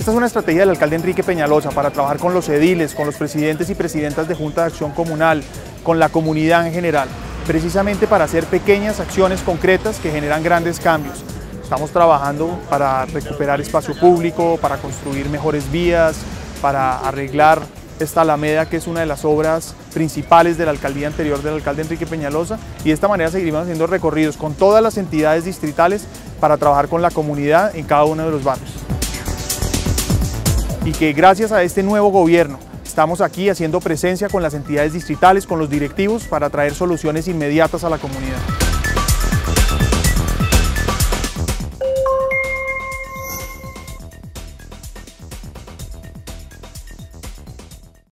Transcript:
Esta es una estrategia del alcalde Enrique Peñalosa para trabajar con los ediles, con los presidentes y presidentas de Junta de Acción Comunal, con la comunidad en general, precisamente para hacer pequeñas acciones concretas que generan grandes cambios. Estamos trabajando para recuperar espacio público, para construir mejores vías, para arreglar esta alameda que es una de las obras principales de la alcaldía anterior del alcalde Enrique Peñalosa, y de esta manera seguiremos haciendo recorridos con todas las entidades distritales para trabajar con la comunidad en cada uno de los barrios. Y que gracias a este nuevo gobierno estamos aquí haciendo presencia con las entidades distritales, con los directivos, para traer soluciones inmediatas a la comunidad.